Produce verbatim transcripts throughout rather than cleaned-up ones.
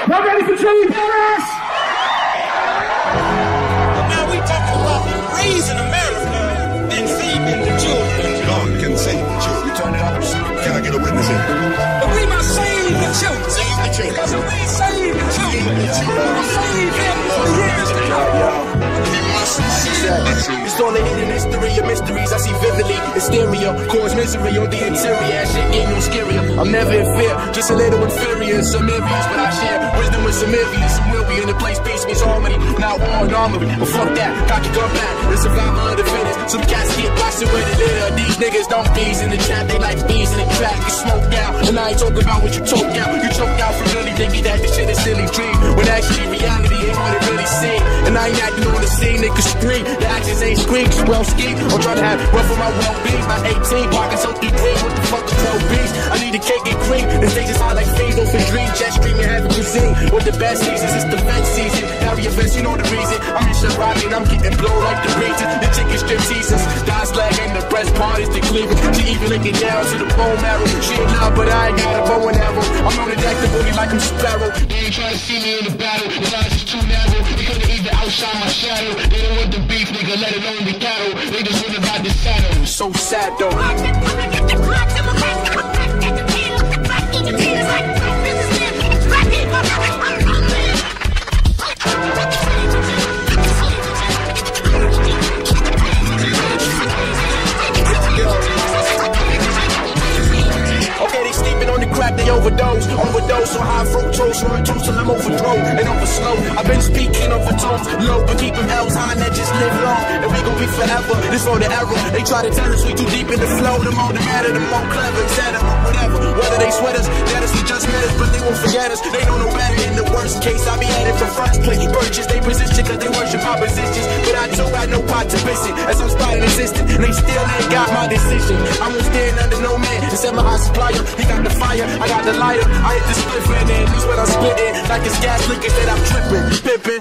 Y'all ready for Trillion Badass? Now we talking about raising America and saving the children. God can save the children. You turn it up. Can I get a witness in? But we must save the children. Save the children. Because if we save the children, we'll save them for years to come. It's all in hidden history of mysteries I see vividly. Hysteria, cause misery on the interior. That shit ain't no scarier. I'm never in fear, just a little inferior. Some envious, but I share wisdom with some envious. Some will be in the place, peace means harmony. Not war and armory, but fuck that. Cocky gun back, the survivor of the fittest. Some cats get blasted with a litter. These niggas don't bees in the trap, they like bees in the trap. You smoke out, and I ain't talking about what you choke out. You choke out from really thinking that this shit is silly dream, when actually reality ain't what it really seems. And I ain't acting on the scene, niggas scream. The actions ain't screams, well ski. I'm trying to have wealth for my well-being. My eighteen, walking so deep clean. What the fuck is twelve beats? I need a cake and cream. The stage is hot like phase off a dream. Jet streaming, having cuisine. What the best seasons, it's the fence season. Harry events, you know the reason. I'm in Sharati and I'm getting blown like the reason. The chicken strip teasers, die slag and the breast part is the cleavage. She even lick it down to the bone marrow. She ain't loud, but I ain't got a bow and arrow. I'm on the deck to booty like I'm Sparrow. They ain't trying to see me in the battle. The lines is too narrow. They couldn't even outshine my shadow. They don't want the beef, nigga, let alone the cattle. They just wanna ride the saddle. So sad though. They overdose, overdose on high fructose, run toast till I'm overthrown and overslow. I've been speaking over tones low, but keeping L's high, that just live long. And we gon' be forever, this for the error. They try to tell us we too deep in the flow. The more the matter, the more clever, et cetera. Whatever, whether they sweat us, that us, we just met us, but they won't forget us. They don't know better. In the worst case, I be headed for first place. Purchase they position, cause they worship our positions. But I too got no pot to miss it, as I'm spotting assistant. And they still ain't got my decision. I won't stand under no man, except my high supplier. He got the fire, I got the lighter. I hit the split fan and this what I'm spitting. Like it's gas leakers that I'm tripping, pippin'.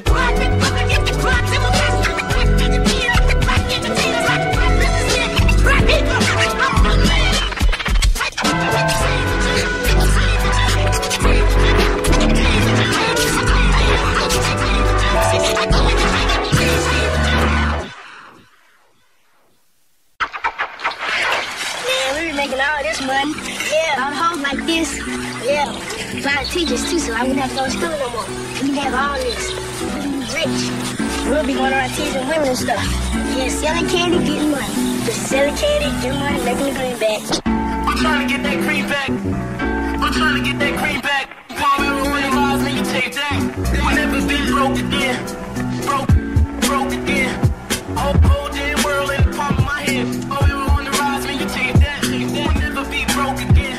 Man, we be making all this money. Yeah, all the hoes like this. Yeah, trying to teach us too, so I wouldn't have to go to school no more. We can have all this. We'll be rich. We'll be going around teaching women and stuff. Yeah, selling candy, getting money. Just selling candy, getting money, making the greenback. I'm trying to get that greenback. I'm trying to get that greenback. Call me when you rise, man, you take that. I never been broke again. Broke, broke again. Whole, whole damn world in the palm of my hand. Oh, we were on the rise, man, you take that. We'll never be broke again.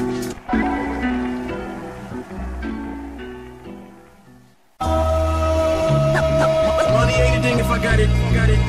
Money ain't a thing if I got it, got it.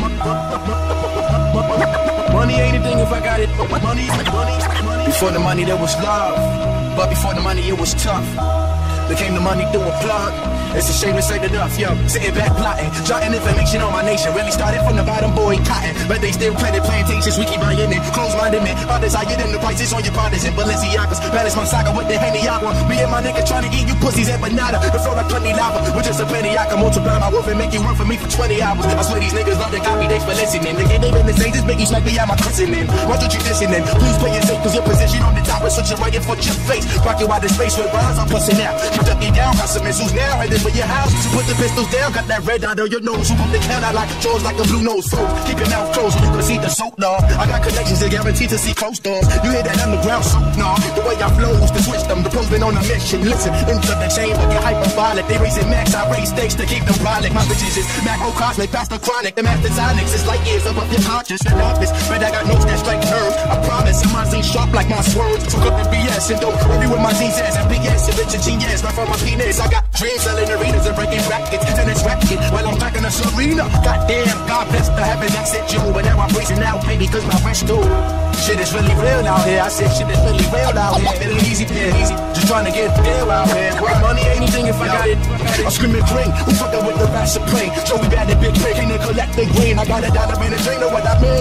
Money ain't a thing if I got it. Money, money, money. Before the money there was love, but before the money it was tough. Became the money through a plug. It's a shame to say enough, yo. Sitting back plotting, jotting information on my nation. Really started from the bottom, boy, cotton. But they still planted plantations, we keep buying it. Close-minded men, others higher than the prices on your partners and Balenciagas. Balance my saga with the Henny Aqua. Me and my nigga trying to eat you pussies empanada. The flow like plenty lava, with just a penny I can multiply my worth and make you work for me for twenty hours. I swear these niggas love to copy, they for listening. They can't even say this Biggie smack me out my christening. Why don't you listening? Please play it safe, cause your position on the top is such a right in front of your face. Rock you out of space with rhymes, I'm pussing out. You duck it down, got some missiles now, headed for your house. So put the pistols down, got that red dot on your nose. Who put the count out like George, like a blue nose. So keep your mouth closed, you can see the soap, dog. I got connections that guarantee to see close doors. You hear that underground soap, nah. The way I flow is to switch them. The pros been on a mission. Listen, into the chamber, get hyperbolic. They raising max, I raise stakes to keep them brolic. My bitches is macro cosmic, past the chronic. The master sonics is like years above your conscious and office. But I got notes that strike nerves. I promise, and my zine sharp like my swerves. Took up the B S and don't worry with my zines ass and B S and bitch and genius. Right from my penis, I got dreams selling arenas and breaking brackets. And it's racket while I'm back in the arena. Goddamn, God bless the heaven that sent you. But now I'm praising out, baby, cause my rest too. Shit is really real out here. I said shit is really real out here. It ain't easy, it ain't easy. Just trying to get real out here. Well, money ain't anything if I got it. I'm screaming green. Who fucking with the rap supreme? So we bad at big pig. Can't collect the green. I got a dollar in the drain, know what I mean?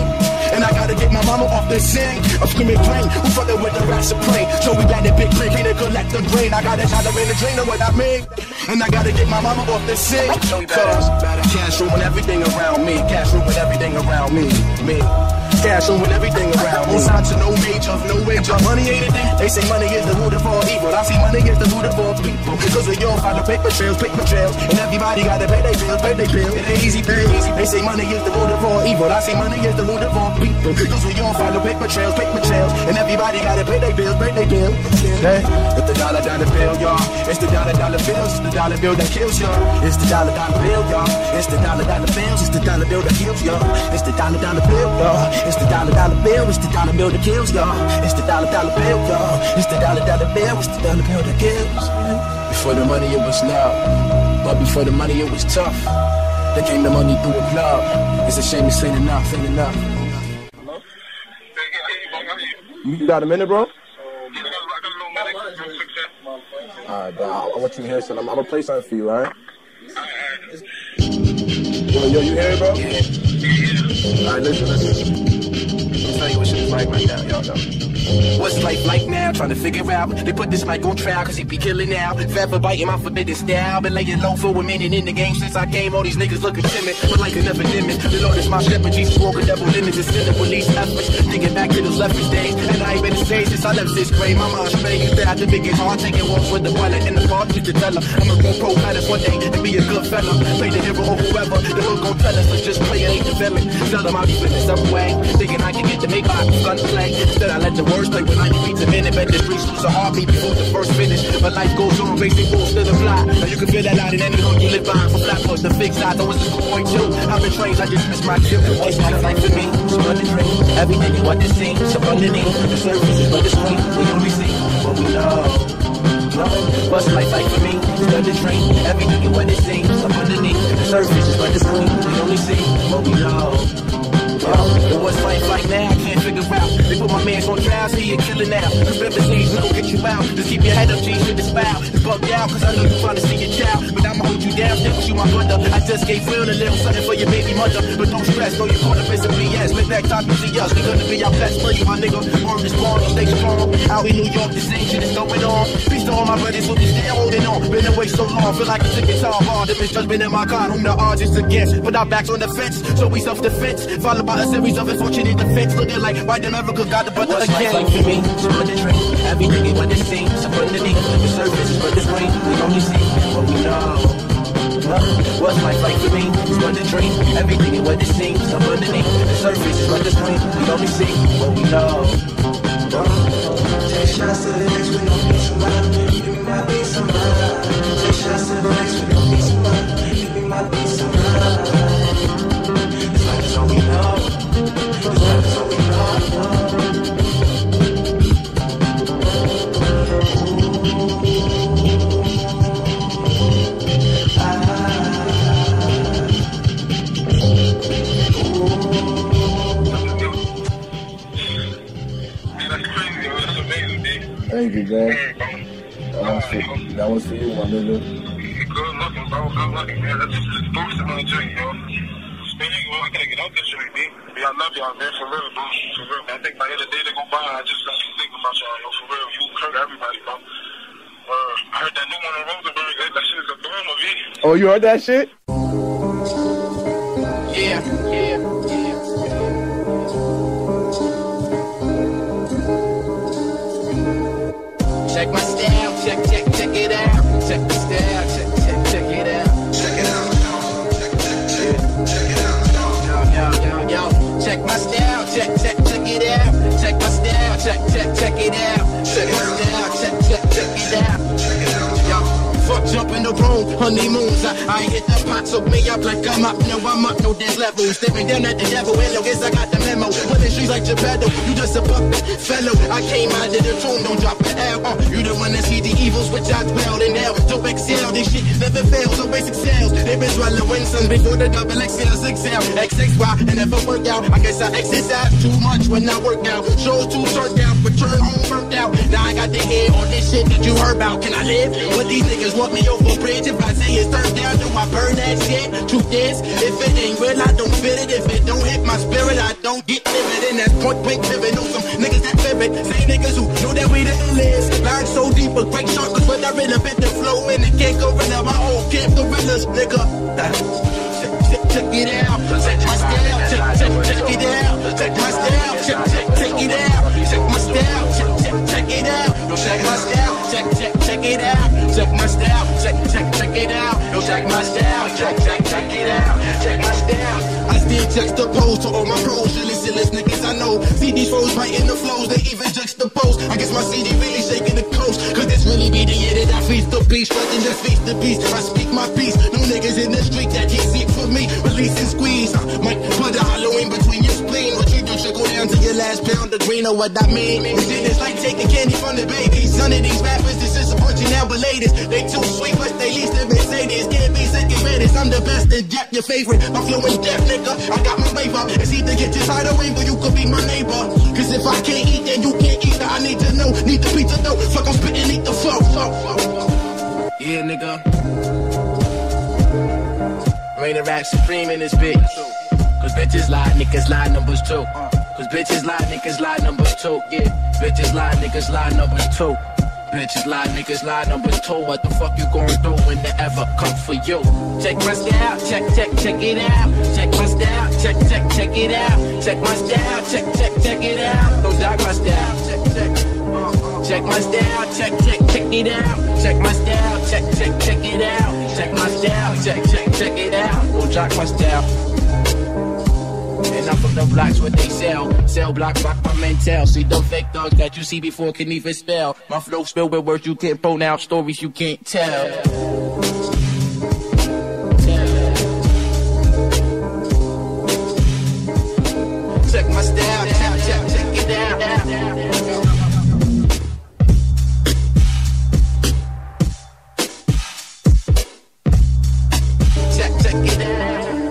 And I gotta get my mama off the scene. I'm screaming plain, who fucking with the rap supreme? So we got that big click, can't collect the green. I got a shot in the drain, know what I mean? And I gotta get my mama off the scene. Cause cash ruin everything around me. Cash ruin everything around me. Me. Cash ruin everything around me. On sign to no major, no major. Money ain't a thing. They say money is the root of all evil. I see money is the root of all people. Cause we all follow paper trails, paper trails. And everybody gotta pay their bills, pay their bills. It ain't easy, pay easy. They say money is the root of all evil. I see money is the root of all people. Cause we all follow paper trails, paper trails. And everybody gotta pay their bills, pay their bills. Hey, it's the dollar dollar bill, y'all. It's the dollar dollar bills. It's the dollar bill that kills y'all. It's the dollar dollar bill, y'all. It's the dollar dollar bills. It's the dollar bill that kills y'all. It's the dollar dollar bill, y'all. It's the dollar dollar bill. It's the dollar bill that kills y'all. It's the dollar dollar bill, y'all. It's the dollar dollar bill. It's the dollar bill that kills. Before the money, it was love. But before the money, it was tough. Then came the money through a love. It's a shame this ain't enough, ain't enough. You got a minute, bro? Alright, bro. I want you to hear something. I'm, I'm gonna play something for you, alright? Yo, yo, you hear it, bro? Yeah. Alright, listen, listen. Let me tell you what shit is like right now, y'all know. What's life like now? Trying to figure out. They put this mic on trial cause he be killing now. Forever biting my forbidden style. Been laying low for a minute in the game since I came. All these niggas looking timid, but like an epidemic. The Lord is my shepherd, Jesus walk a devil limits. It's sinning with these efforts. Thinking back to those leftist days. And I ain't been the same since I left sixth grade. My mom straight used to have to make it hard. Taking walks with the wallet in the park. Used to tell her I'm a real pro pilot one day and be a good fella. Play the hero or whoever. The hood gon' tell us, so just play it ain't the villain. Tell them I'll be flipping some way. Thinking I can get to make my gun play. Instead I let the words play with ninety beats a minute. Bet the streets lose a heartbeat before the first finish. But life goes on, racing full still a fly. Now you can feel that out in any hood you live by. From flat plus the fixed sides, I was just point two. I've been trained, I just missed my chip. What's life like for me? It's fun to dream. Everything you want to see, so underneath the surface is but the screen. We only see what we know. What's life like for me? It's fun to dream. Everything you want to see, so underneath the surface is but the screen. We only see what we know. Yo, what's life like now? I can't figure out. They put my mans on trial, see you killing now. Cause remember things, we gon' get you out. Just keep your head up, G, shit is foul. It's bugged out, cause I know you trying to see your child. But I'ma hold you down, stick with you, my brother. I just gave Will a little something for your baby mother. But don't stress, know you're gonna miss a B S. But next time you see us, we gonna be our best for you, my nigga. Word is born, stay strong. Out in New York, the same shit is going on. Peace to all my brothers who be still holding on. Been away so long, feel like it's a guitar hard. The misjudgment in my car, whom the odds is against. Put our backs on the fence, so we self-defense. Followed by a series of unfortunate defense. Looking like white America got the brother again. Like for me, it's for the dream. Everything you want to see, so underneath the surface is for the screen. We only see what we know. What's life like for me? It's for the dream. Everything you want to see, so underneath the surface is for the screen. We only see what we know. Take shots to the next, we gon' be somebody. Give me my be somebody. Take shots to the next, we gon' be somebody. Give me my be somebody. It's like it's all we know. It's like it's all we know. Thank you, bro. That one's for, that one's for you, my nigga. Good looking, bro. Good looking, man. That's just boosting on the joint, yo. Speaking, well, I gotta get out this joint, B. Yeah, I love y'all, man. For real, bro. For real. I think by the end of the day they go by, I just got you thinking about y'all, yo. For real. You hurt everybody, bro. Uh, I heard that new one on Rosenberg. That, that shit is a boom, B. Oh, you heard that shit? Yeah, yeah, yeah. Check my style, check, check, check it out. Check the style, check, check, check it out. Check it out, check, check, check, check it out. Yo, yo, yo, yo. Check my style, check, check, check it out. Check my style, check, check, check it out. Check my style, check, check, check it out. Check it out, yo. Fuck jump in the room, honeymoons. I, I hit the pot, so me up like I'm up. No, I'm up, no dance level. Stepping down at the devil window, guess I got the memo. When the streets like Geppetto, you just a puppet fellow. I came out of the tomb, don't drop the L. Uh, you the one that see the evils, which I dwell in hell. Don't excel, this shit never fails, always excels. They been swallowing some before the double X L, six L, X X Y, and never work out. I guess I exercise too much when I work out. Shows too turned out, return home burnt out. Now I got the head on this shit that you heard about. Can I live? What these niggas want me me over a bridge. If I say it's turned down, do I burn that shit? Truth is, if it ain't real, I don't feel it. If it don't hit my spirit, I don't get livid. And that's point blank pivot. Know some niggas that vivid. Same niggas who know that we the illest. Line so deep, a great shot, cause when I really bit the flow in the can't gorilla, my whole camp gorillas, nigga. Check, check it out, check my style, check, check, check it out, check my style, check, check, check it out, check my style, check, check, check it out, yo, check my style, check, check, check it out, check my style, check, check, check it out, yo, check my style, check, check, check it out, check my style. I still juxtapose to all my pros, really silly niggas I know. See these foes biting the flows, they even juxtapose. I guess my C D really shaking the coast, cause this really be the year that I feast the beast, nothing just feast the beast. I speak my peace, no niggas in the street that can't seek for me. Release and squeeze, I might put a hollow in between your spleen. What you do should go down to your last pound of green, or what I mean. And then it's like taking candy from the babies. None of these rappers, this is approaching now, but latest. They too sweet, but they least the Mercedes. Can't be second greatest, I'm the best and Jack your favorite. I'm flowing deaf, nigga, I got my flavor. It's either get your side away, or you could be my neighbor. Cause if I can't eat, then you can't eat. I need to know, need the pizza though. Fuck, I'm spitting, eat the fuck, fuck, fuck. Yeah, nigga. Rain and rap supreme in this bitch. Cause bitches lie, niggas lie, numbers two. Cause bitches lie, niggas lie, numbers two. Yeah, bitches lie, niggas lie, numbers two. Bitches lie, niggas lie, numbers two. What the fuck you gon' do when they ever come for you? Check my style, check, check, check it out. Check my style, check, check, check it out. Check my style, check, check, check it out. Don't dog my style, check, check. Check my style, check, check, check it out. Check my style, check, check, check it out. Check my style, check, check, check it out. Don't jock my style. And I'm from the blocks where they sell. Sell blocks, rock my mental. See them fake thugs that you see before can even spell. My flow spilled with words you can't pronounce, stories you can't tell. Check my style, check, check, check it out. Check, check it out.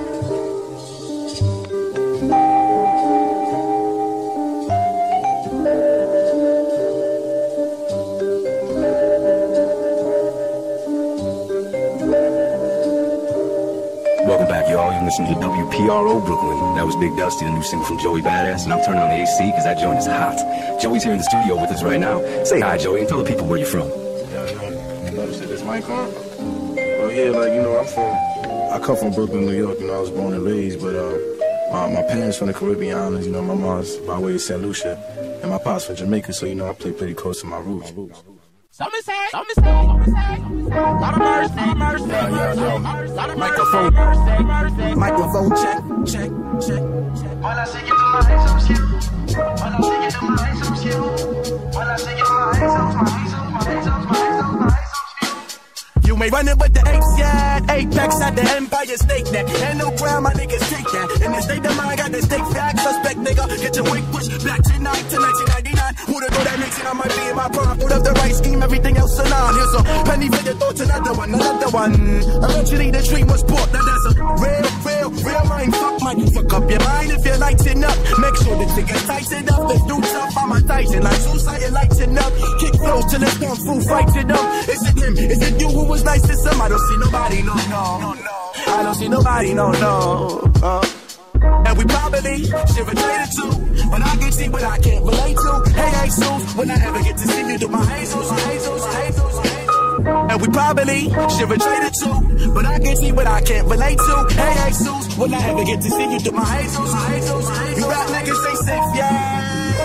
Welcome back, y'all. You're listening to W P R O Brooklyn. That was Big Dusty, the new single from Joey Badass, and I'm turning on the A C because that joint is hot. Joey's here in the studio with us right now. Say hi, Joey, and tell the people where you're from. Yeah, you notice this mic on? Well, yeah, like, you know, I'm from, I come from Brooklyn, New York. You know, I was born and raised, but uh, my, my parents from the Caribbean islands. You know, my mom's by way of Saint Lucia, and my pops from Jamaica, so, you know, I play pretty close to my roots. Some say, some say, some say, lot of mercy, mercy, Yeah, yeah, yo. lot of Microphone. mercy, mercy. Microphone check, check, check, check. When I sing it to my Hazeus View, when I sing it to my Hazeus View, when I sing it to my Hazeus, my Hazeus, my Hazeus, my Hazeus, my Hazeus View. You ain't running with the apes yet. Apex at the Empire State Net. Ain't no ground, my niggas take that. In the state of mind, got the state fact. Suspect, nigga. Get your wig pushed back tonight to nineteen ninety-nine. Who'da thought that makes it? I might be in my prime. Put up the right scheme, everything else a nine. Here's a penny for your thoughts, another one, another one. Eventually the dream was bought. Now that's a real, real, real mind. Fuck, man. Fuck up your mind if you're lighting up. Make sure the niggas tighten up. Let's do tough. I'm a tighten like suicide, lighting up. Kick flow till it's one full fighting up. Is it him? Is it you who was nice to some? I don't see nobody, no, no, no. I don't see nobody, no, no. Uh. And we probably should relate to, but I can see what I can't relate to. Hey, Hazeus, when I ever get to see you do my Hazeus, Hazeus, Hazeus, Hazeus. And we probably should relate to, but I can see what I can't relate to. Hey, Hazeus, when I ever get to see you do my Hazeus, Hazeus, Hazeus. You rap niggas say safe, yeah.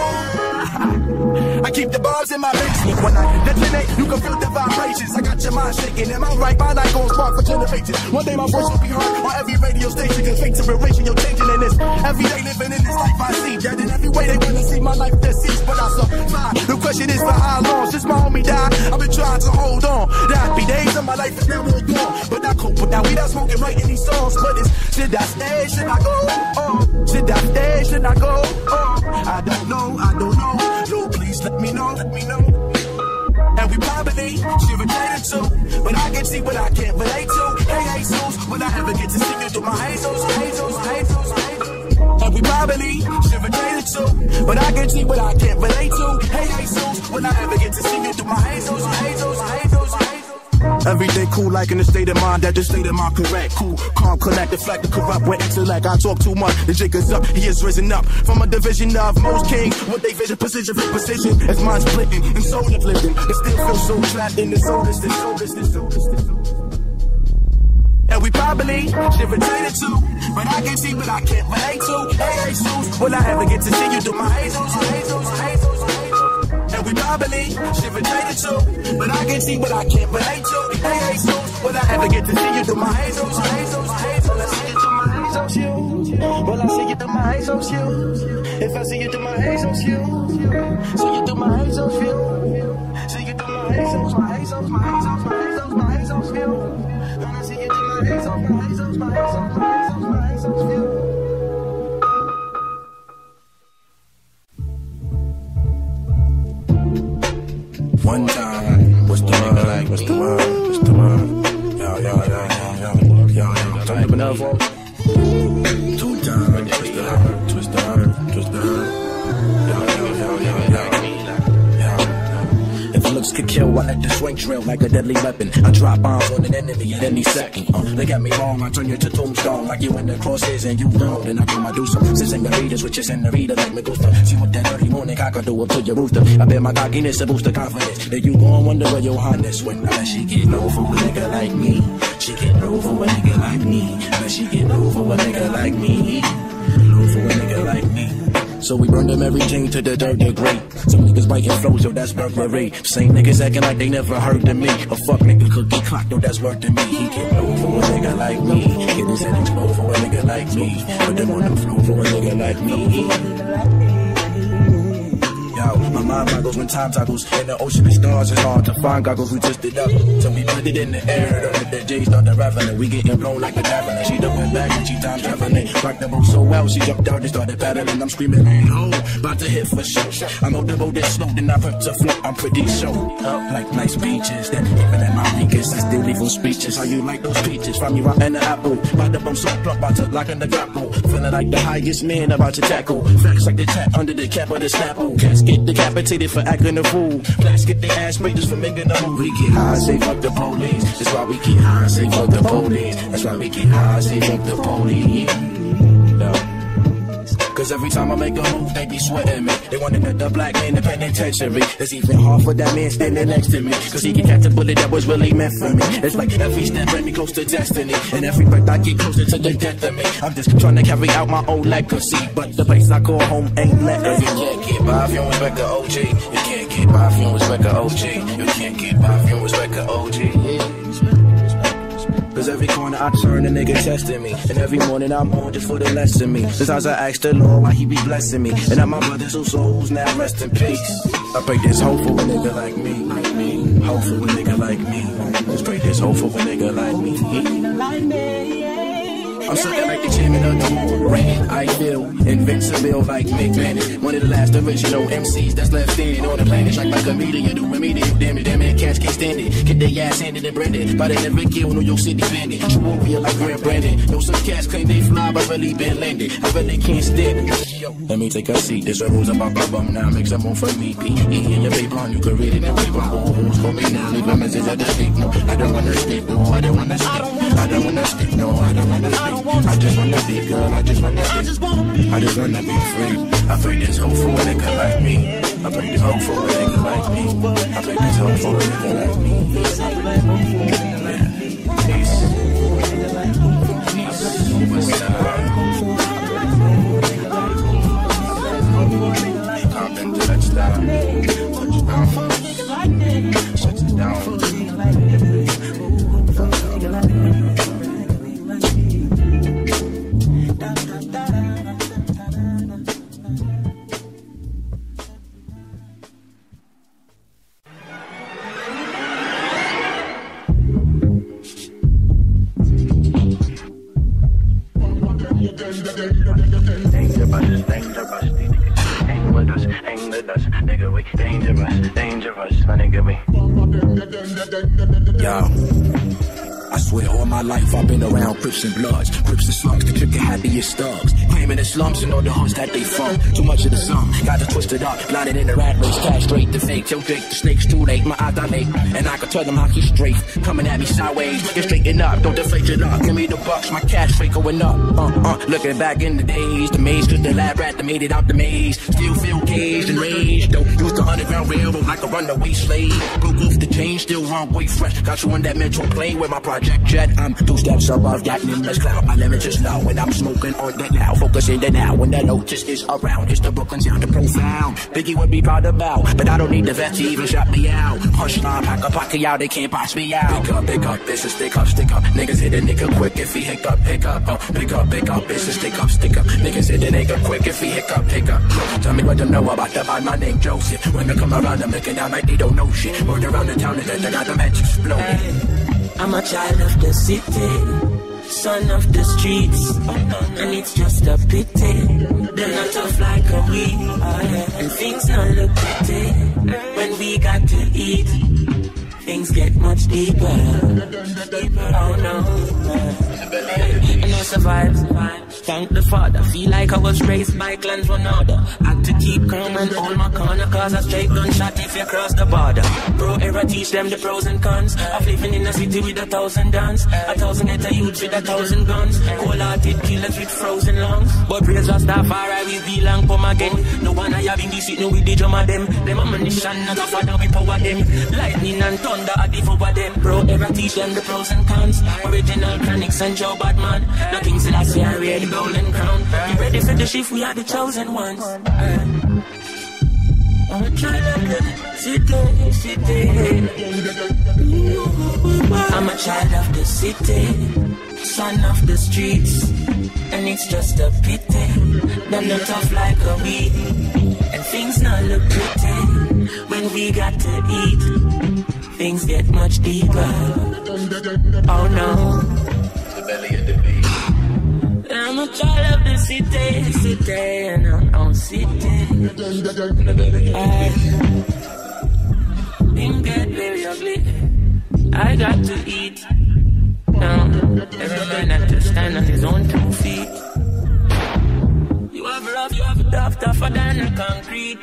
I keep the bars in my basement. When I detonate, you can feel the vibrations. I got your mind shaking. Am I right? My life gon' spark for generations. One day my voice will be heard on every radio station. Cause fake to relation, you're changing in this. Every day living in this life I see. Dead in every way they wanna see my life deceased. But I survive. The question is for how long? Since my homie died, I've been trying to hold on. The happy days of my life is now all gone. But I cope with that. We not smoking right in these songs. But it's, should I stay? Should I go? Oh, should I stay? Should I go? Oh, I don't know. I don't know. No, please let me know. Let me know. And we probably should relate to, but I can see what I can't relate to. Hey, Hazeus, when I ever get to see you do my Hazeus, Hazeus, Hazeus, Hazeus. And we probably should relate to, but I can see what I can't relate to. Hey, Hazeus, when I ever get to see you do my Hazeus, Hazeus, Hazeus, Hazeus. Everything cool like in a state of mind, that the state of mind correct. Cool, calm, collect, deflect, the corrupt with intellect. I talk too much, the jig is up, he is risen up from a division of most kings. What they vision, position for precision, as mind splitting and soul uplifting. It still feels so trapped in the soul distance, soul distance, soul distance. And we probably should retain it too, but I can see, but I can't relate to. Hey, Jesus, will I ever get to see you do my Hazeus, Hazeus, Hazeus, Hazeus? And we probably should retain it too, but I can see, but I can't relate to. Hey, Jesus, will I ever get to see you do my Hazeus, Hazeus, Hazeus? I see you do my Hazeus, you. Will I see you do my Hazeus, you? If I see you do my Hazeus, you. See you do my Hazeus, you. See you do my Hazeus, my Hazeus, my Hazeus, my Hazeus, my Hazeus, you. When I see you do my Hazeus, my Hazeus, my Hazeus, my Hazeus, my Hazeus, you. One time, what's the nigga like? What's the word? What's the word? Yo, yo, yo, yo, yo, yo, yo. Turn up another phone. Two times, twist the herb, twist the herb, twist the herb. Yo, yo, yo, yo, yo. If looks could kill, I let the swing trail like a deadly weapon. I drop bombs on an enemy at any second. Uh, they got me wrong, I turn you to tombstone like you in the crosshairs and you know. Then I do my do some senoritas, which is in the reader like me gusta. See what that early morning cock I do up to your rooster. I bet my cockiness to boost the confidence. Then you gon' wonder where your highness when I let she get low for a nigga like me. She get low for a nigga like me. But she get low for a nigga like me. Low for a nigga like me. So we burn them every chain to the third degree. Some niggas biting flows, yo, that's burglary. Same niggas acting like they never heard of me. A fuck nigga could get clocked, yo, that's worth to me. He get low for a nigga like me. Get his head low for a nigga like me. Put them on the floor for a nigga like me. Yo, my mind boggles when time toggles. In the ocean of stars, it's hard to find goggles. We twisted up, so we put it in the air. The J's start to raveling. We getting blown like a javelin. She done went back and she time traveling. Rocked the boat so well, she jumped out and started paddling. I'm screaming, hey ho, about to hit for sure. I'm on the boat that's slow, then I put to float. I'm pretty sure. Like nice beaches, that even at my weakest, I still leave on speeches. How you like those peaches? Find me right in the apple. By the bum so plump, about to lock in the grapple. Feeling like the highest man about to tackle. Facts like the tap under the cap of the snapple. Cats get decapitated for acting a fool. Blacks get their ass raiders for making a move. We get high, say fuck the police. That's why we get high, say fuck the police. That's why we get high, say fuck the police. No. Cause every time I make a move, they be sweating me. They wanna get the black man in the penitentiary. It's even hard for that man standing next to me. Cause he can catch a bullet that was really meant for me. It's like every step bring me close to destiny. And every breath I get closer to the death of me. I'm just trying to carry out my own legacy. But the place I call home ain't let us. You can't get by if you don't respect the O G. You can't get by if you don't respect the O G. You can't get by if you don't respect the O G. Yeah. Cause every corner I turn, a nigga testing me. And every morning I'm on just for the lesson me. Sometimes I ask the Lord why he be blessing me. And now my brothers whose souls now rest in peace. I pray this hope for a nigga like me. Hope for a nigga like me. Just pray this hope for a nigga like me. I'm something like the chairman of the war. I feel invincible like Mick Bennett. One of the last original M Cs that's left standing on the planet. Strike like a meteor, doing meteor damage. Damn it, cats can't stand it. Get their ass handed and branded by the never kill New York City bandit. True warrior like Grant Brandon. Know some cats claim they fly, but really been landed. I really can't stand it. Let me take a seat. This rules about my bum now. Make some room for me. P E in your paper, you can read it in paper. Who's for me now? Leave a message at the speak. No, I don't wanna speak. No, I don't wanna speak. I don't wanna speak. No, I don't wanna speak. I just wanna be girl, I just wanna be, I just wanna be free. I pray this hope for a nigga like me. I pray this hope for a nigga like me. I pray this hope for a nigga like me. Peace. Peace. Compton touchdown. Touchdown. Shut it down. Yo, I swear all my life I've been around Crips and Bloods, Crips and slugs, the trick the happiest thugs. Claiming the slums and all the hoods that they from. Too much of the sum, got to twist it up. Blinded in the rat race, castrate the fake. Yo, Drake, the snake's too late. My eyes dilate, and I can tell them how he's straight. Coming at me sideways, get straighten up. Don't deflate it up. Give me the bucks, my cash rate going up. Uh, uh, looking back in the days, the maze, cause the lab rat that made it out the maze. Still feel caged and raged. Don't use the underground railroad like a runaway slave. Broke off the chain, still wrong way fresh. Got you on that metro plane with my project jet. I'm two steps above that nimbus cloud. My limit is low, and I'm smoking on that now. Focusing the now when the lotus is around. It's the Brooklyn sound, the profound. Biggie would be proud about, but I don't need the vet to even shut me out. Hush line, pack a pocket out, they can't box me out. Pick up, pick up, this is stick up, stick up. Niggas hit a nigga quick if he hiccup, hiccup. Uh, pick up, pick up, this is stick up, stick up. Niggas hit a nigga quick if he hiccup, hiccup. Tell me what to know about the band, my name Joseph. When they come around, I'm looking down like they don't know shit. Word around the town and then they got them heads exploding. I'm a child of the city, son of the streets, and it's just a pity. They're not tough like a weed, and things don't look pretty. When we got to eat, things get much deeper. Oh no. And I survived. Thank the Father. Feel like I was raised by clans one another. Had to keep calm and hold my corner, cause a straight gunshot if you cross the border. Bro, era teach them the pros and cons of living in a city with a thousand dance, a thousand ghetto youths with a thousand guns, cold-hearted killers with frozen lungs. But praise Rastafari, we belong come again. No one I have in this no with the drum of them. Them ammunition not tougher than we power them. Lightning and thunder are devour them. Bro, era teach them the pros and cons. Original Chronixx and Joe Badman. Nothing till I see I wear the golden crown. You ready for the shift? We are the chosen ones. Uh, I'm a child of the city, city. I'm a child of the city, son of the streets, and it's just a pity. Them not tough like a weed, and things not look pretty. When we got to eat, things get much deeper. Oh no. The belly of the beast. I'm a child of the city, city, and I'm on city. I things get very ugly. I got to eat. Now, everybody has to stand on his own two feet. You have rough, you have tough, tougher than a concrete.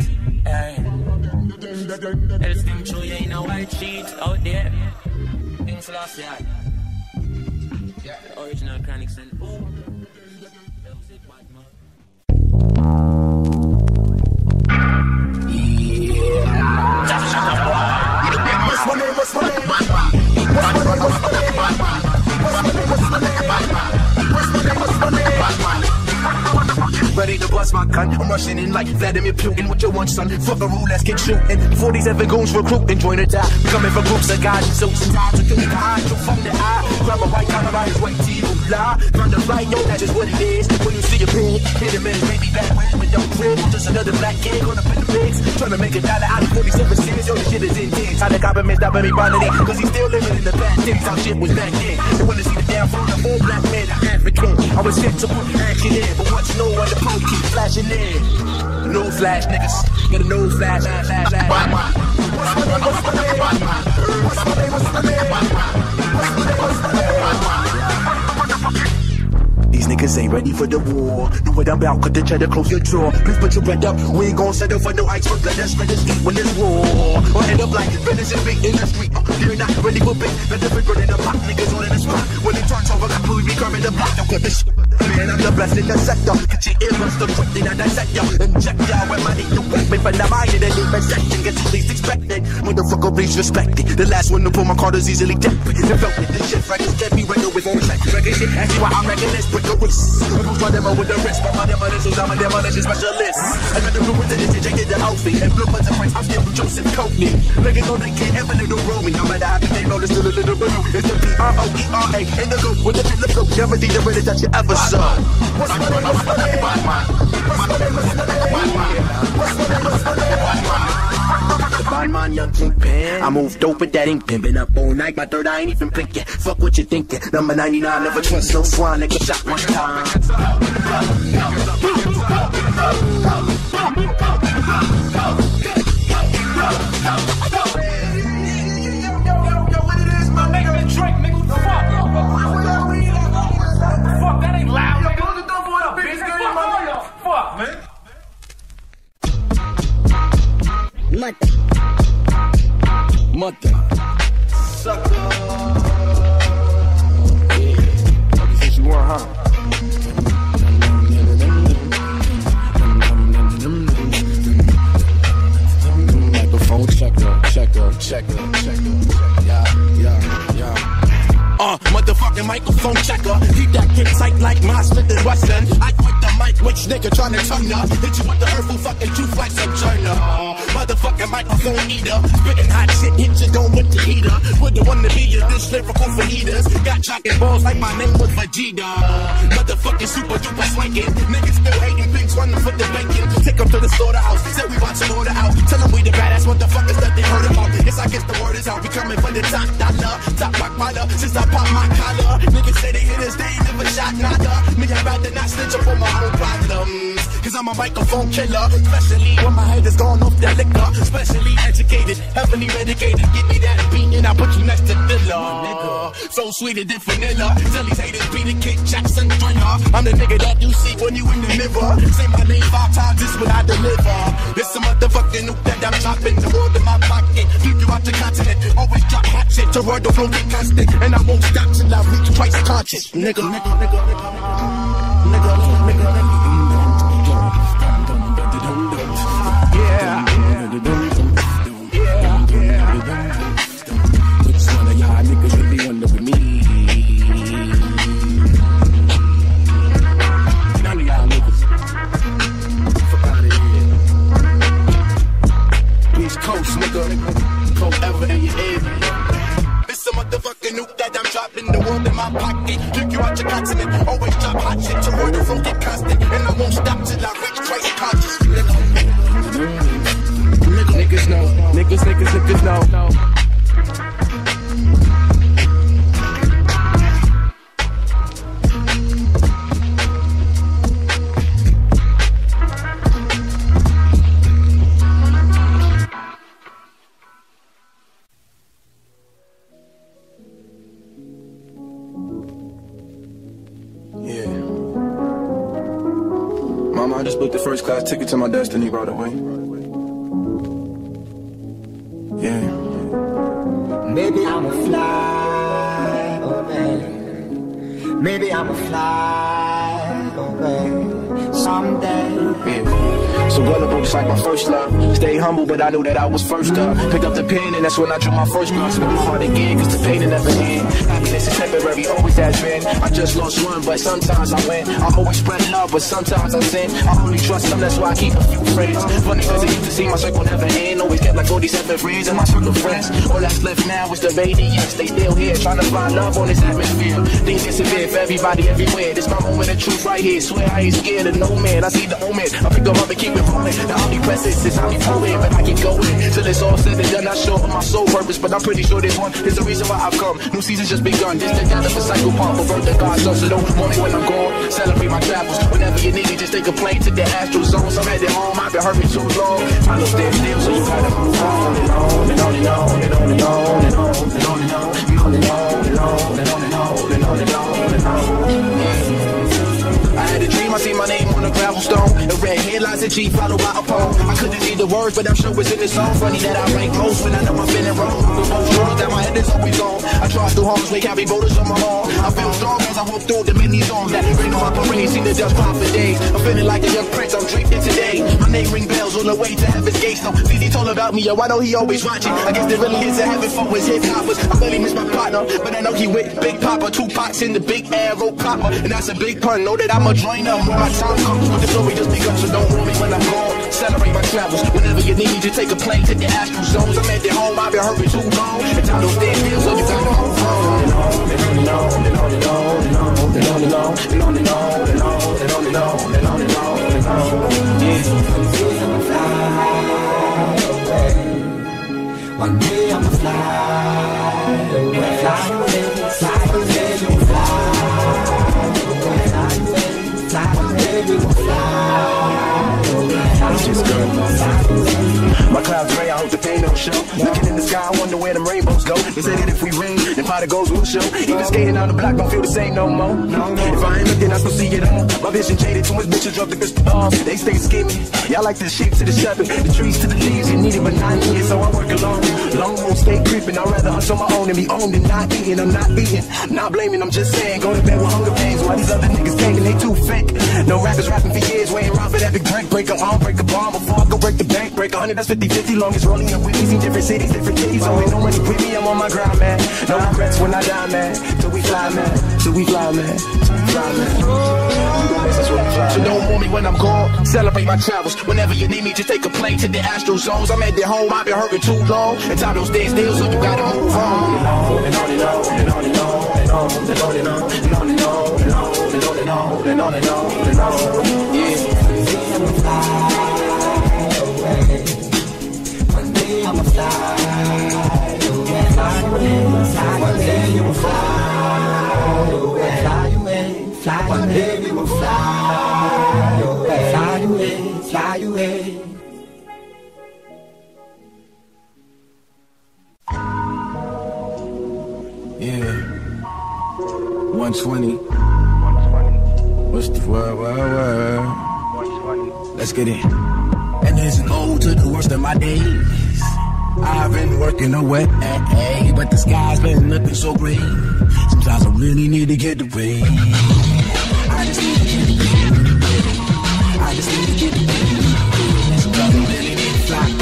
Else them show you in a white sheet out there. Things last year. The original Chronixx and ooh. What's my name? What's my name? What's my name? What's my name? What's my name? What's my name? What's my name? What's my name? Ready to bust my gun. I'm rushing in like Vladimir Putin with your one son. Fuck a rule, let's get shooting. forty-seven goons recruiting, join the die. Coming from groups of guys and suits and ties. So you can hide you from the eye. Grab a white collar right, white tee, you lie. From the right, yo, that's just what it is. When you see a pig, hit him in his baby back with him in your crib. Just another black kid going up in the pigs. Trying to make a dollar out of forty-seven cents. Yo, the shit is intense. How the government stopping me bonding it. Cause he's still living in the bad cities. How shit was back then. They wanna see the downfall of all black men. African. I was sent to put action in. But once you know when the pole keep flashing in. No flash, niggas. Get a no flash, flash, flash, flash. What's my name? What's my name? What's my name? What's my name? What's my name? What's my name? These niggas ain't ready for the war. Know what I'm about, cut the cheddar, close your jaw. Please put your bread up. We ain't gon' settle for no ice, but let us, let us eat when it's war. Or end up like venison bait in the street. Uh, you're not ready for bait. Let the big in the pot, niggas on in the spot. When it turns over, got blue, we come in the block. Don't cut this shit. Man, I'm the best in the sector. Get your earbuds to quick, then I dissect y'all. Inject y'all with money to whack me from the mind in a deep section. Get you least expected. Motherfucker, please respect it. The last one to pull my card is easily dead. It felt it. This shit freckles get me regular with all the track. Record shit, ask you why I'm wrecking this. Break the wrist. Who's my demo with the wrist? But my demolitions, I'm a demolition specialist. I got the blue with the injected the outfit. And blue buttons and friends, I'm still with Joseph Coakley. Niggas know they can't ever little roll me. I'm at the happy they know there's still a little blue. It's the P R O E R A. In the loop with the flip flow. Never think the realest that you ever saw. What's my name? What's my name? What's my name? What's my name? What's my name? What's my name? The Batman, young kingpin. I move dope, but that ain't pimpin'. Up all night, my third I ain't even blinking. Fuck what you thinking. Number ninety-nine, never trust no swine. Like a shot one time. Fuck, that ain't loud, nigga. What the fuck up, bitch? Fuck off, man. Mother. Mother. Sucker. Yeah. That's what you want, huh? Microphone checker, checker, checker, checker. Yeah, yeah, yeah. Uh, motherfucking microphone checker. Keep that kid tight like my Smith and Wesson. I quit the mic, which nigga tryna turn up. Hit you with the hurtful fucking tooth like some Turner. Uh, motherfucking microphone eater. Spitting hot shit, hit you down with the heater. With the one to be your this lyrical for eaters. Got chocolate balls like my name was Vegeta. Motherfucking super duper swanking. Niggas still hating, pigs running for the bacon. Take them to the slaughterhouse. Said we watch them order out. Tell them we the badass motherfuckers that they heard about. Yes, I guess the word is out. We coming for the top dollar. Top rock pilot. Since I pop my collar. Niggas say they hit us, they ain't never shot nada. Nigga, I'd rather not snitch up on my own problems. Cause I'm a microphone killer. Especially when my head is gone off that liquor. Especially educated, heavily medicated. Give me that beat and I'll put you next to Dilla. So sweeter than vanilla. Tell these haters be the Kid Jackson thriller. I'm the nigga that you see when you in the mirror. Say my name five times just when I deliver. This a motherfucking nuke that I'm dropping. The world in my pocket. Keep you out the continent. Always drop hot shit to word the flow get constant. And I won't stop till I reach twice conscious. Nigga, nigga, nigga, nigga, nigga, nigga, nigga. Yeah. Yeah. Yeah. Which one of y'all niggas really under with me? None of y'all niggas. Fuck out of here. East Coast, nigga. Forever in your ear. This a motherfucking nuke that I'm dropping. The world in my pocket. Took you out your continent. Always drop hot shit to word the flow get constant. And I won't stop till I reach twice conscious. Niggas know. Niggas, niggas, niggas know. Yeah. Mama, I just booked the first class ticket to my destiny right away. Yeah. Maybe I'ma fly away. Maybe I'ma fly away someday. Yeah. So gullible, just like my first love. Stay humble, but I knew that I was first up. Picked up the pen, and that's when I drew my first blood. Spent my heart again, cause the pain never end. Happiness is temporary, always has been. I just lost one, but sometimes I win. I always spread love, but sometimes I sin. I only trust them, that's why I keep a few friends. Funny cause it used to seem my circle never end. Always kept like forty-seven friends in my circle of friends. All that's left now is the radiance. They still here, trying to find love on this atmosphere. Things disappear for everybody everywhere. This my moment of truth right here. Swear I ain't scared of no man. I see the omen. I pick them up and keep it rolling. The omnipresence is omnipotent, but I keep going till it's all said and done. Not sure of my soul purpose, but I'm pretty sure this one is the reason why I've come. New season's just begun. This the death of a cycle pump, a birth of God's son. So don't want me when I'm gone. Celebrate my travels. Whenever you need me, just take a plane to the astral zones. I'm headed home. I've been hurting too long. I know stand still, so you gotta move on and on and on and on and on and on and on and on and on and on and on and on and on and on and on and on and on. I had a dream, I see my name on a gravel stone. The red headlines and G followed by a poem. I couldn't see the words, but I'm sure it's in the song. Funny that I rank most when I know I'm feeling wrong. The most words that my head is always on. I drive through homes, make carry boulders on my arm. I feel strong as I walk through the many songs that rain on my parade. See the dust pop for days. I'm feeling like a young prince, I'm drinking today. My name ring bells on the way to heaven's gates. No, C D told about me, yo, I know he always watching. I guess there really is a heaven for his hip hoppers. I really miss my partner, but I know he with Big Papa. Two pots in the big arrow copper. And that's a big pun, know that I'm a joiner. When my time comes, but the story just begun, so don't worry when I'm gone. Celebrate my travels. Whenever you need me to take a plane to the astral zones. I'm at the home, I've been hurting too long. And time don't stand still, so you gotta move on and on and on and on and on and on and on and on and on and on and on and on and on and on and on and on and on. Yeah. I'ma fly away. One day I'ma fly away. Fly away, fly away, fly away, fly away, fly away, fly away. Just good. My clouds gray, I hope the pain don't show. Looking in the sky, I wonder where them rainbows go. They say that if we rain, then pot goes will show. Even skating down the block don't feel the same no more. If I ain't looking, I still see it all. My vision jaded, too much bitches drop the crystal balls. They stay skimming. Y'all like the sheep to the shepherd, the trees to the leaves. You need it, but not needed, so I work alone. Long won't stay creeping. I'd rather hunt on my own and be owned and not eating. I'm not beating, not blaming. I'm just saying, go to bed with hunger pains. While these other niggas taking, they too fake. No rappers rapping for years, waiting around for that big break. Break a arm, break a bomb before I go break the bank. Break a hundred, that's fifty fifty. Longest rolling up with me, see different cities, different titties. So ain't no money with me, I'm on my grind, man. No regrets when I die, man. Till we fly, man. Till we fly, man. Till we fly, man. So don't want me when I'm gone. Celebrate my travels. Whenever you need me, just take a plane to the astral zones. I'm at their home, I've been hurting too long. And time don't stay still, so you gotta move on. And on and on and on and on and on and on and on and on and on and on and on and on and on and on and on and on. Yeah. I'ma fly away. One day I'ma fly away. Fly away. One day you will fly away. Fly away. Fly away. One day we will fly away. Fly away. Fly away. Yeah. one twenty. What's the word, word, word? Let's get in. And there's an ode to the worst of my days. I've been working away, but the sky's been looking so gray. Sometimes I really need to get away. I just need to get away. I just need to get away. Sometimes I really need to fly.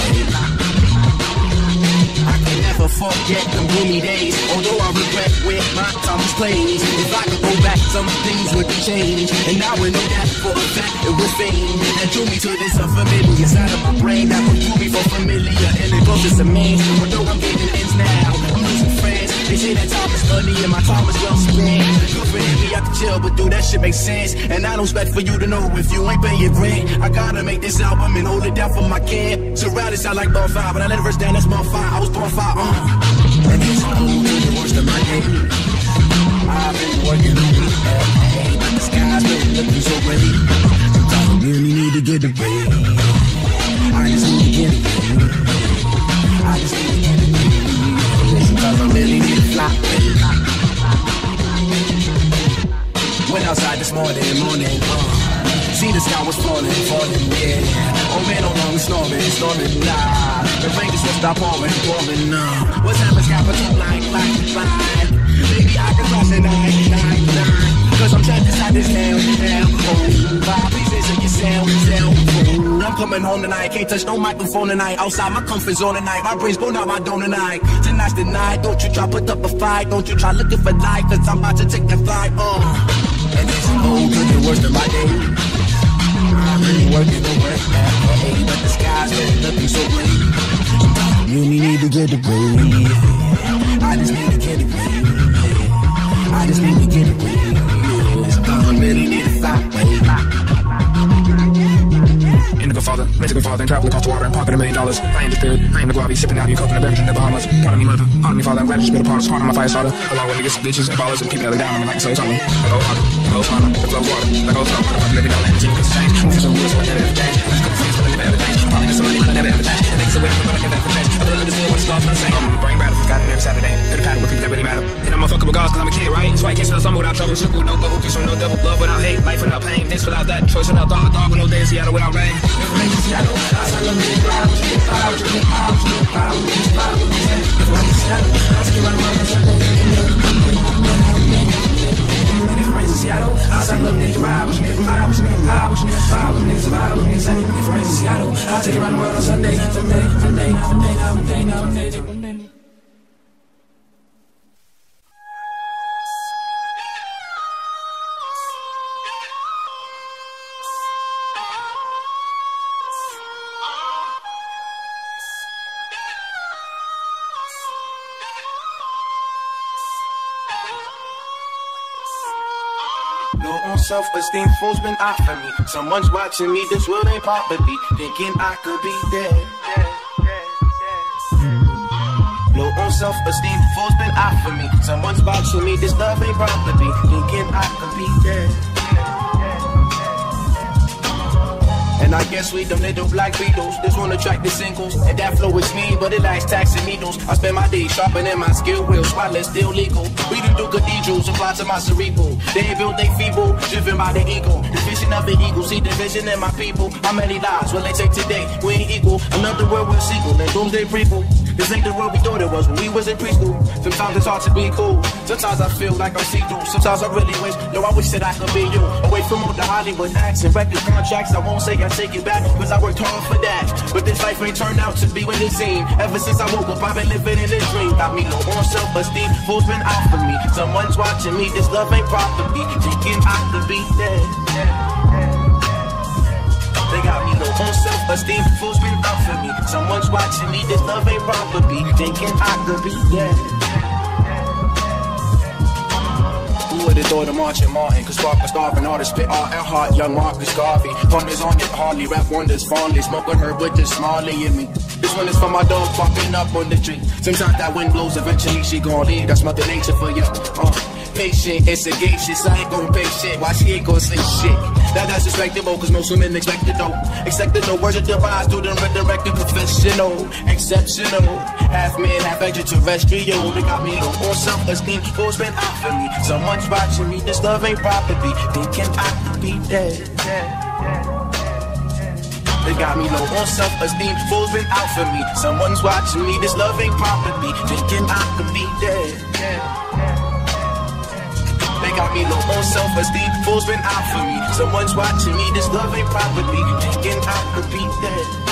I can never forget them gloomy days, although I regret where my time was played. If I could go back, some things would change. And now I know that for a fact it was fame that drew me to this unfamiliar side of my brain that would pull me for familiar and it goes to me. Although I'm getting ends now, I'm losing friends. They say that time is money and my time is well spent. Good for me, I can chill, but dude, that shit makes sense. And I don't expect for you to know if you ain't paying rent. I gotta make this album and hold it down for my kid. Surrounded sound like bonfire, but I let it verse down, that's bonfire. I was bonfire, uh. And it's all the worst of my day. I've been working on it, hey, but the sky's been looking so gray. Sometimes I really need to get away. I just need to get away. I just need to get away. Sometimes I really need to fly. Went outside this morning, morning, uh, see the sky was falling, falling, yeah. Oh man, no longer snoring, snoring, nah. The rain just won't stop pouring, pouring, nah. What time is capital like, like, like? Baby, I can cross the night, night, night. Cause I'm trapped inside this hell, hell, oh. Five pieces of your cell, cell phone. I'm coming home tonight, can't touch no microphone tonight. Outside my comfort zone tonight, my brain's blown out my dome tonight. Tonight's the night, don't you try put up a fight. Don't you try looking for life, cause I'm about to take the flight, uh. And it's an old to the worst of my day. I've been working the work, hey, but the sky's been looking so great. You need to get away. I just need to get away. I just need to get away. Sometimes I really need to fly away. Indigo father, mythical father, and travel across the water and pocket a million dollars. I am the spirit, I am the guavi, sipping out your coconut beverage in the Bahamas. Pardon me, mother, pardon me, father, I'm glad you spit upon us. Pardon my fire starter, along with niggas, bitches, and ballers, and people that are down on me like so something. Like old water, like old water, the flow water, like old flow, I'm living down and the team gets changed. Move for some rules, but I never ever change. Let's go for things, but I never ever change. Probably miss somebody, but I never ever change. I think it's a way, but I never ever change. I don't understand what's lost, but I'm saying. I'm brain battle, got it every Saturday. Good pattern with people that really matter. And I'm a fucker with gods, cause I'm a kid, right? So I can't spell something without trouble. Simple, no go, hookies, no double love without hate. Life without pain, this without that. Choice without thought, dog with no day in Seattle without rain. Information Seattle, I said I'm in the house, get power, get power, get power, get power, get power, I take it right around the circle. Information Seattle, I said I'm in the house, get power, get power, get power, get power, get power. Information Seattle, I take it right around on Sunday, Sunday, Sunday, Sunday, Sunday, Sunday, Sunday. Self-esteem, fools been after me. Someone's watching me, this world ain't property. Thinking I could be dead. Low on self-esteem, fools been after me. Someone's watching me, this love ain't property. Thinking I could be dead. And And I guess we them little black Beetles. This one attract the singles. And that flow is mean, but it lacks tax and needles. I spend my days sharpening my skill wheels, spotless, still legal. We done do cathedrals, apply to my cerebral. They built they feeble, driven by the ego. The vision of the eagle, see the vision in my people. How many lives will they take today? We ain't equal. Another world we're sequel, and doomsday prequel. This ain't the world we thought it was when we was in preschool. Sometimes it's hard to be cool. Sometimes I feel like I'm see-through. Sometimes I really wish, yo, I wish that I could be you. Away from all the Hollywood acts and record contracts. I won't say I take it back, cause I worked hard for that. But this life ain't turned out to be what it seemed. Ever since I woke up, I've been living in a dream. Got me low on self-esteem, fools been out for me. Someone's watching me, this love ain't properly. Thinking I could be dead. They got me low on self-esteem, fools been out for me. Someone's watching me, this love ain't properly. Thinking I could be dead. Who would've thought of Marching Martin could spark a starving artist, spit art and heart, young Marcus Garvey. Ponders on it, hardly rap wonders fondly, smoking herb with the Smalley in me. This one is for my dog popping up on the tree. Sometimes that wind blows, eventually she gon' leave. That's Mother Nature for you. Uh, patient and sagacious, I ain't gon' pay shit. Why she ain't gon' say shit? Now that's respectable, cause most women expect it though. Expected no words of demise, do them resurrected professional. Exceptional, half man, half extraterrestrial. They got me low on self-esteem, fools been out for me. Someone's watching me, this love ain't property. Thinking I could be dead. They got me low on self-esteem, fools been out for me. Someone's watching me, this love ain't property. Thinking I could be dead. They got me low on self-esteem, fools been out for me. Someone's watching me, this love ain't property. Thinking I could be dead.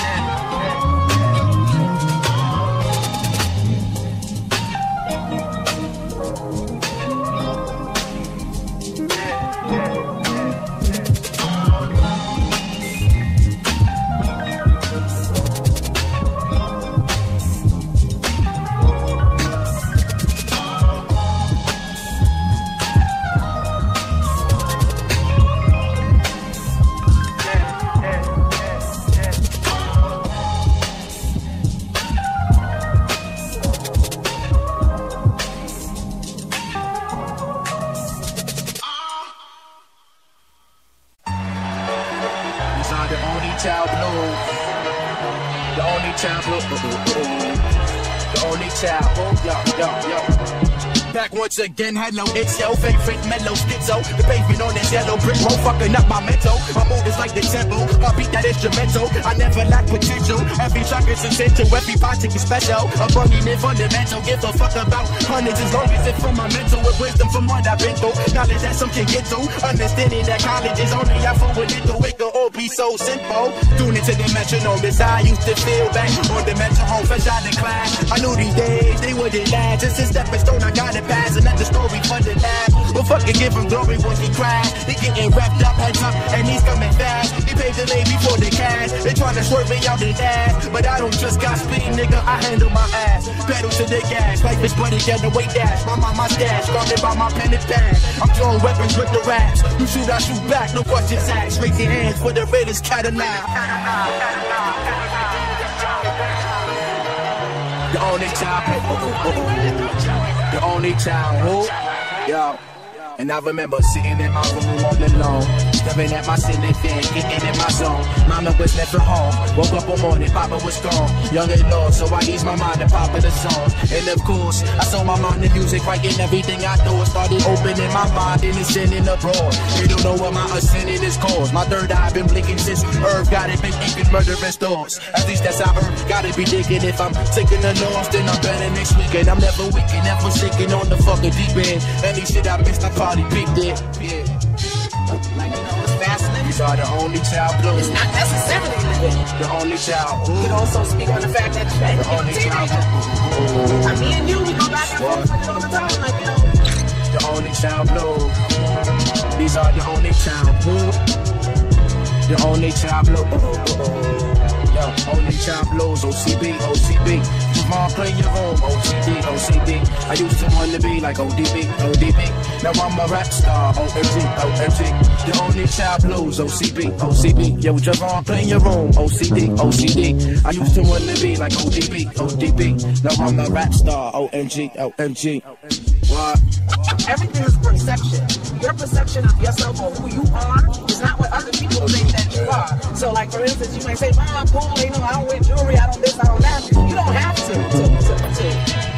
Once again, hello, it's your favorite mellow schizo. The pavement on this yellow brick road fucking up my mental. My mood is like the tempo, I beat that instrumental. I never lack potential, every track is essential. Every project is special, I'm bringing in fundamental. Give a fuck about hundreds as long as it's from my mental. With wisdom from what I've been through, knowledge that some can get through. Understanding that college is only out for a little. It can all be so simple. Tune into the metronome, this I used to feel back on the mental home, fresh out of class. I knew these days, they wouldn't last. Just a stepping stone, I got it past. Another story for the last. Well, fucking give him glory when he cries. He getting wrapped up, heads up, and he's coming fast. He paid the lay before the cash. They trying to swerve me out his ass, but I don't just got speed, nigga. I handle my ass. Pedal to the gas, life is bloody, get away dash. My mama, my stash, guarded by my pen and pad. I'm throwing weapons with the raps. You shoot, I shoot back, no questions asked. Raise your hands for the Raiders, Cadillac. The only child, the only child, who, yo. And I remember sitting in my room all alone, staring at my ceiling fan, getting in my zone. Mama was never home, woke up one morning, Papa was gone. Young and low, so I eased my mind to Papa the song. And of course, I saw my mind to music, writing everything I know. Started opening my mind and ascending abroad. They don't know what my ascending is caused. My third eye been blinking since Earth got it, been inking murderous thoughts. At least that's how Earth gotta be digging. If I'm taking the loss, then I'm better next weekend. I'm never weak and never sinking on the fucking deep end. Any shit I missed, I probably peaked it. Yeah. Like, you know, it's fascinating. These are the only child blues. It's not necessarily living. The only child. You could also speak on the fact that you the only child. I mean, and you, we go back and forth with it all the time. Like, you know. The only child blues. These are the only child blues. The only child blues. Yo, only child blues. O C B, O C B. Mom, play your room, O C D, O C D. I used to want to be like O D B, O D B. Now I'm a rap star, O M G, O M G. The only child blues, O C B, O C B. Yo, Javon, play your room, O C D, O C D. I used to want to be like O D B, O D B. Now I'm a rap star, O M G, O M G. What? Everything is perception. your perception of yourself or who you are is not what other people think that you are. So, like, for instance, you might say, "Mom, I'm cool, you know, I don't wear jewelry, I don't this, I don't that." You don't have to, to, to, to.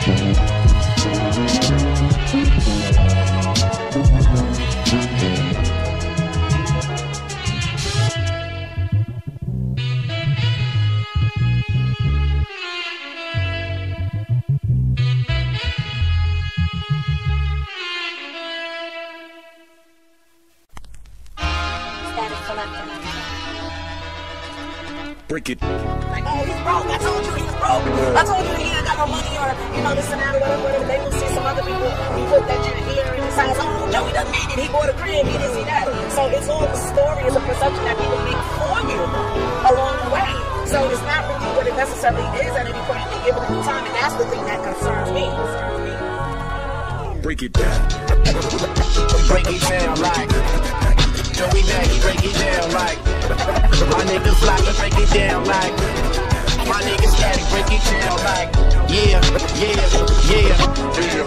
Break it. Like, oh, he's broke. I told you he's broke. I told you he ain't got no money, or, you know, this and that, or whatever, whatever. They will see some other people, he put that you're here and decides, oh, Joey doesn't need it. He bought a crib, he didn't see that. So it's all the story, it's a perception that people make for you along the way. So it's not really what it necessarily is at any point in any given time, and that's the thing that concerns me. Break it down. Break it down like Joey Baggy, break it down like my niggas fly, break it down like my niggas static, break it down like yeah, yeah, yeah, yeah.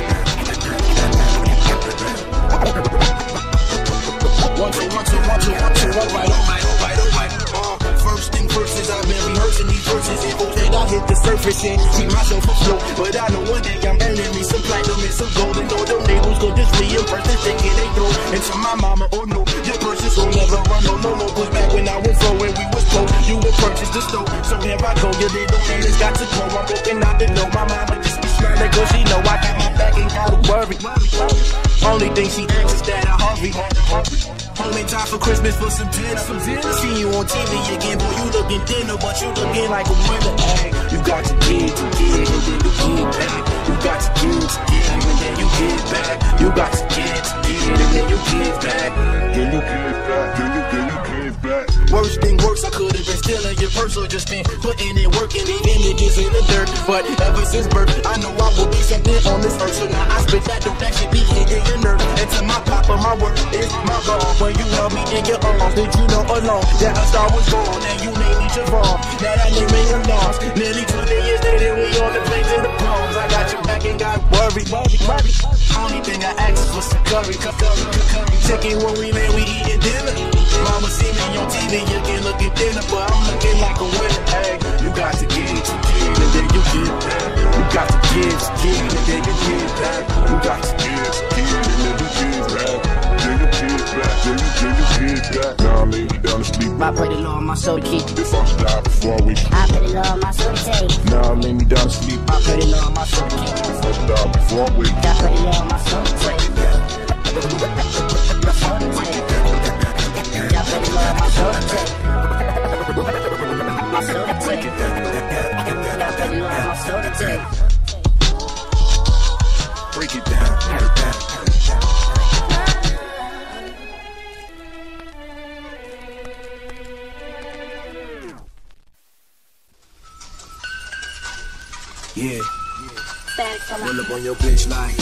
One, two, one, two, one, two, one, two, all right, all right, all right, all right. Uh, first thing first is I've been rehearsing these verses. If okay, I hit the surface and keep myself afloat. But I know one day I'm earning me some platinum and some gold. And all them labels go just reimburse the thing and they throw into my mama. Oh no, your purchase will never run. No, no, no. Cause back when I was low and we was poor, you would purchase the stove. So here I go, your little haters got to go. I'm broken out the know. My mama just be smiling cause she know I got my back and gotta worry. Only thing she asks is that I hurry. Home in time for Christmas for some dinner. Some dinner. See you on T V again, boy, you looking thinner, but you looking like a winner. Hey, you got to give to give and then you get back. You got to give to give and then you get back. You got to give to give and then you get back. Then you give back. Then you then you give back. Worst thing worse, I could have been stealing your purse or just been putting in work and leaving images in the dirt. But ever since birth, I know I will be something on this earth. So now I spit that dope that should be hitting your nerve. And to my papa, my work is my wrong. When you held me in your arms, did you know alone that a star was born and you named me Javon? Now that name ain't your loss. Nearly twenty years later, we on the planes and the palms. I got your back and got worried, worried, worried. Only thing I asked was some curry, curry, curry. Checking when we land, we eating dinner. Mama see me on T V, you can look at dinner, but I'm looking like a winner. Hey, you got to give to give and then you get back. You got to give to give and then you get back. You got to give to give and then you get back. Then you give back. Then you then you give back. Now I lay me down to sleep. I pray the Lord on my soul to keep. If I die before I wake. I pray the Lord on my soul to take. Now I lay me down to sleep. I pray the Lord on my soul to keep. If I die before I wake. I pray the Lord on my soul to take. My soul to take. My soul to take. My soul to take. Break it down. Yeah. Roll up on your bitch like.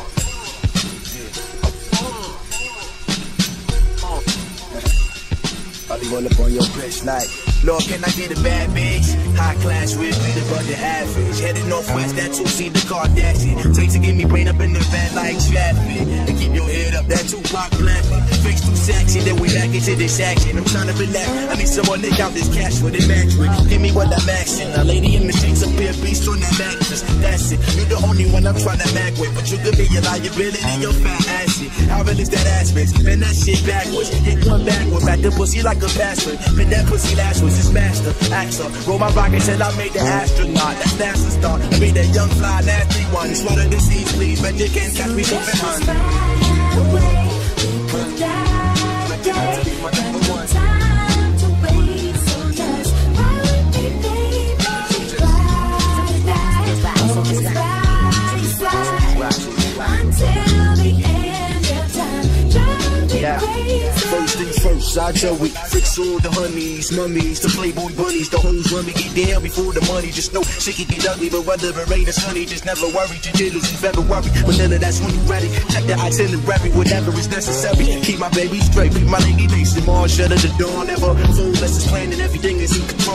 Probably roll up on your bitch like. Lord, can I get a bad bitch? High class with me, the budget average. Headed northwest, that two see the Kardashian. Take to get me brain up in the van like traffic. And keep your head up, that Tupac laughing. Fix too sexy, then we back into this action. I'm trying to relax, I need someone to count this cash with it match with. Give me what I'm asking. A lady in the streets, a beer beast on that mattress. That's it, you're the only one I'm trying to back with. But you could be your liability, your fat ass shit. How real is that ass bitch? Bend that shit backwards. Hit one backwards, back the pussy like a bastard. Bend that pussy last was his master. Axel, roll my rocket till I made the astronaut. That's NASA's start. I made that young fly nasty one. Swallow the seas, please, but you can't catch me moving on. First things first, I Joey. Fix all the honeys, mummies, the playboy bunnies. The hoes run me get down before the money. Just know shit can get ugly, but whether it rain or sunny, just never worry. Your dealers in February, Manila, that's when you ready. Check the itinerary, whatever is necessary. Keep my baby straight, keep my lady nice. Tomorrow, shut at the door, never fool. Unless it's planned and everything is in control. So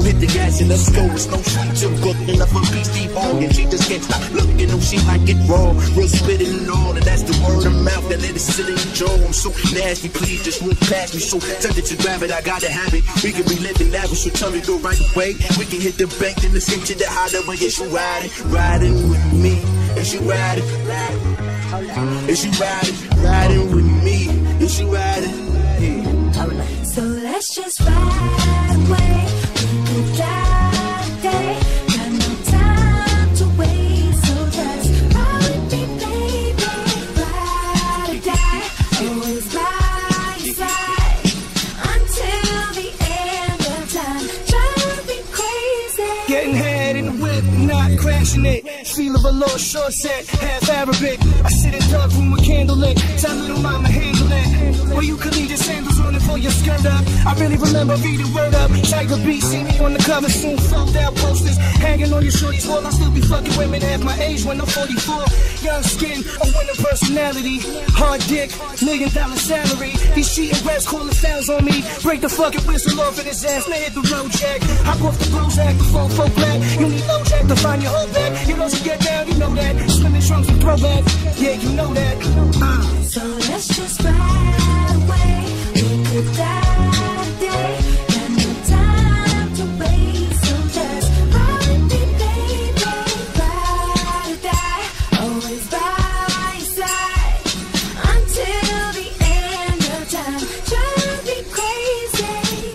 so hit the gas and let's go. It's no sweet to Brooklyn, love her beastie hog, and she just can't stop looking. No, she like it raw, real spit and all, and that's the word of mouth that let it sit in your jaw. I'm so nasty, please just look past me. So tempted to grab it, I gotta have it. We can be living lavish, so tell me go right away. We can hit the bank, then escape to the hideaway. Is you riding, riding with me? Is you riding, riding? Is you riding, riding with me? Is you riding? Yeah. So let's just ride away. We could die today. Got no time to waste, so just ride with me, baby. Ride or die, always by your side until the end of time. Drive me crazy. Getting head in the whip, not crashing it. Feel of a little short set, half Arabic. I sit in dark room with candlelit. Tell little mama handle it. Well, you could leave your sandals on and pull your skirt up. I really remember reading word up. Tiger B, see me on the cover soon. Fucked out posters hanging on your shorties wall. I still be fucking women half my age when I'm forty-four. Young skin, a winning personality. Hard dick, million dollar salary. These cheating raps calling fouls on me. Break the fucking whistle off of his ass. Now hit the road jack. Hop off the Prozac, the full folk black. You need low jack to find your whole back. You know to get down, you know that. Swimming trunks and throwback. Yeah, you know that. Uh. So let's just ride away. We could die today. Got no time to waste, so just ride with me, baby. Ride or die, always by your side until the end of time. Drive me crazy.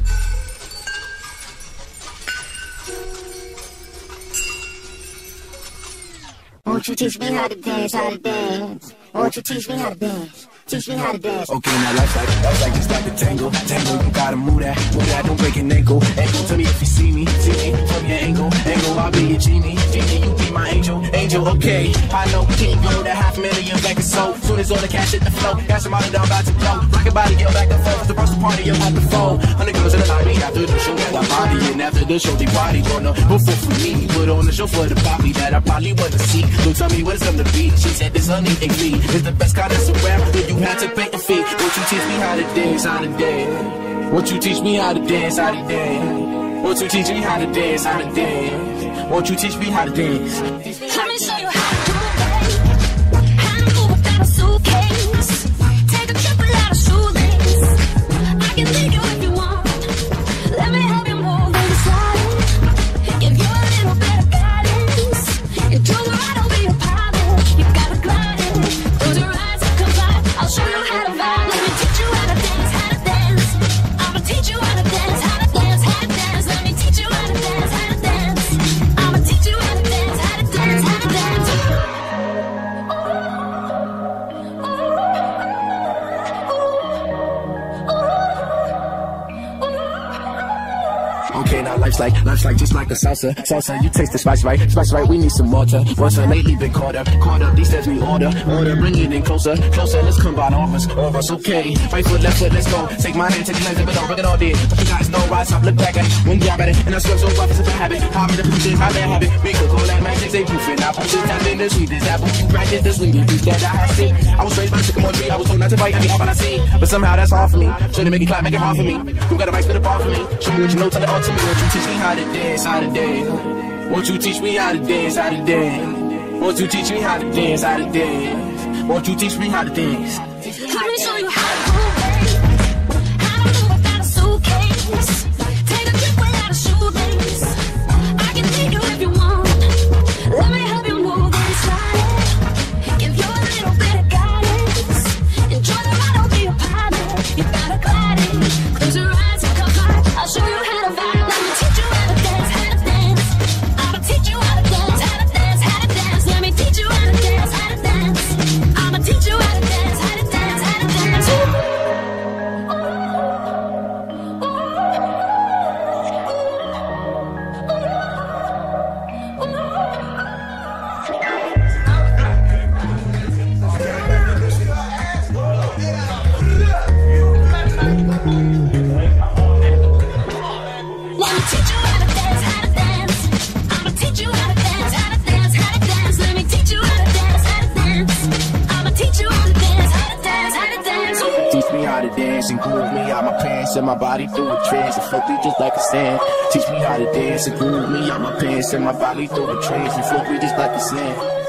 Won't you teach me how to dance, how to dance? Won't you teach me how to dance? Teach me how to dance. Okay, now life's like, life's like just like a tango. Tango, you gotta move that, move that, don't break an ankle. Ankle, tell me if you see me, see me from your angle. Angle, I'll be your genie, genie, you be my angel. Angel, okay, I know, can't go that half million back and so. Soon as all the cash hit the flow, got some money down, about to blow. Rock your body, get back and forth, the Bronson party, you'll have the phone. Hundred girls in the lobby after the show, got the body, and after the show, they body gonna before for me. Put on the show for the poppy that I probably want to see. Don't tell me what it's gonna be. She said this honey and fee is the best kind of surround, but you had to pay the fee. Won't you teach me how to dance, how to dance? Won't you teach me how to dance, how to dance? Won't you teach me how to dance, how to dance? Won't you teach me how to dance? Let me show you how to do it. How to move without a suitcase. Take a trip without a shoelace. I can take you if you want. Let me help you move and slide. Give you a little bit of guidance. And do the right, I'll be your pilot. You gotta glide it. Close your eyes and come by. I'll show you how to vibe. Let me teach you how to dance, how to dance. I'ma teach you how to dance, how to dance, how to dance. Let me teach you how to dance, how to dance. I'ma teach you how to dance, how to dance, how to dance. Okay, now life's like, life's like just like a salsa, salsa. You taste the spice right, spice right. We need some water, water. Lately been caught up, caught up. These steps we order, order. Bring it in closer, closer. Let's combine all of us, all of us. Okay, right foot, left foot, let's go. Take my hand, take your lens, but don't bring it all there. But you guys know, rise up, look back at it. When job at it, and I swear so rough, it's a bad habit. How me to push it, how bad habit. We could call that magic, they proof it. I push it, tap in the sweetest apple. You practice the sweetest that I have seen. I was raised by the sycamore tree. I was told not to bite every hard I see, but somehow that's hard for me. Shouldn't make it clap, make it hard for me. You got a right spit apart for me. Show me what you know, tell it all to me. Won't you teach me how to dance, how to dance? Won't you teach me how to dance, how to dance? Won't you teach me how to dance, how to dance? Won't you teach me how to dance? Let me show you how to move, how to move without a suitcase. Take a trip without a shoelace. I can take you if you want. Let me help you move and slide. Give you a little bit of guidance. Enjoy the ride, I'll be your pilot. You gotta glide it. Close your eyes and come by. I'll show you how to vibe. Let me teach you how to dance, how to dance. I'ma teach you how to dance, how to dance, how to dance. Let me teach you how to dance, how to dance. I'ma teach you how to dance, how to dance, how to dance. Let me teach you how to dance, how to dance. I'ma teach you how to dance, how to dance, how to dance. Let me teach you how to dance, how to dance. I'ma teach you how to dance, how to dance, how to dance. Teach me how to to dance and groove me out my pants and my body through a trance and float me just like a sand. Teach me how to dance and groove me out my pants and my body through a trance and float me just like a sand.